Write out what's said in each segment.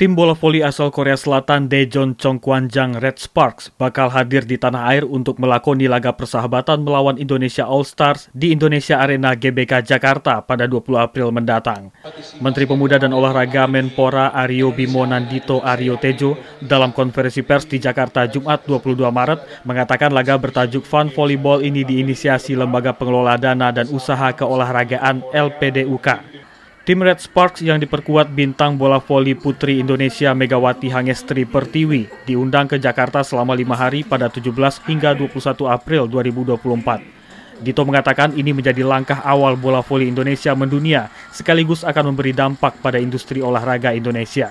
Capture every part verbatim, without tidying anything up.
Tim bola voli asal Korea Selatan Daejeon Chongkwanjang Red Sparks bakal hadir di tanah air untuk melakoni laga persahabatan melawan Indonesia All Stars di Indonesia Arena G B K Jakarta pada dua puluh April mendatang. Menteri Pemuda dan Olahraga Menpora Aryo Bimo Nandito Aryo Tejo dalam konferensi pers di Jakarta Jumat dua puluh dua Maret mengatakan laga bertajuk Fun Volleyball ini diinisiasi Lembaga Pengelola Dana dan Usaha Keolahragaan L P D U K. Tim Red Sparks yang diperkuat bintang bola voli putri Indonesia Megawati Hangestri Pertiwi diundang ke Jakarta selama lima hari pada tujuh belas hingga dua puluh satu April dua ribu dua puluh empat. Dito mengatakan ini menjadi langkah awal bola voli Indonesia mendunia sekaligus akan memberi dampak pada industri olahraga Indonesia.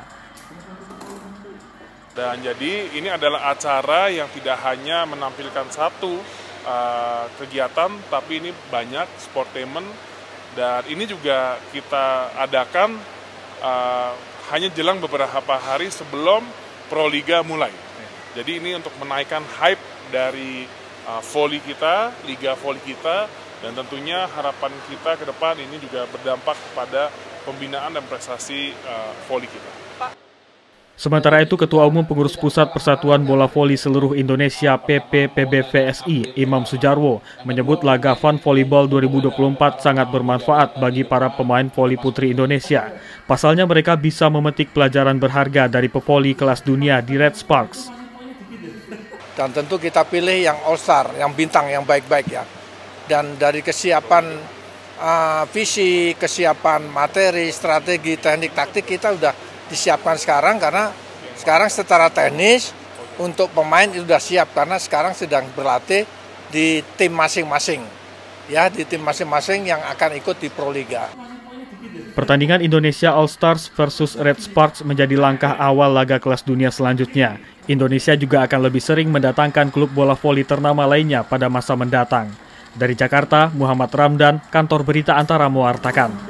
Dan jadi ini adalah acara yang tidak hanya menampilkan satu uh, kegiatan, tapi ini banyak sportainment. Dan ini juga kita adakan uh, hanya jelang beberapa hari sebelum Proliga mulai. Jadi ini untuk menaikkan hype dari uh, voli kita, liga voli kita, dan tentunya harapan kita ke depan ini juga berdampak kepada pembinaan dan prestasi uh, voli kita. Sementara itu, Ketua Umum Pengurus Pusat Persatuan Bola Voli Seluruh Indonesia P P P B V S I, Imam Sujarwo, menyebut laga Fun Volleyball dua ribu dua puluh empat sangat bermanfaat bagi para pemain voli putri Indonesia. Pasalnya mereka bisa memetik pelajaran berharga dari pevoli kelas dunia di Red Sparks. Dan tentu kita pilih yang all-star, yang bintang, yang baik-baik ya. Dan dari kesiapan uh, visi, kesiapan materi, strategi, teknik, taktik kita udah disiapkan sekarang karena sekarang secara teknis untuk pemain sudah siap karena sekarang sedang berlatih di tim masing-masing ya di tim masing-masing yang akan ikut di Proliga. Pertandingan Indonesia All Stars versus Red Sparks menjadi langkah awal laga kelas dunia selanjutnya. Indonesia juga akan lebih sering mendatangkan klub bola voli ternama lainnya pada masa mendatang. Dari Jakarta, Muhammad Ramdan, Kantor Berita Antara mewartakan.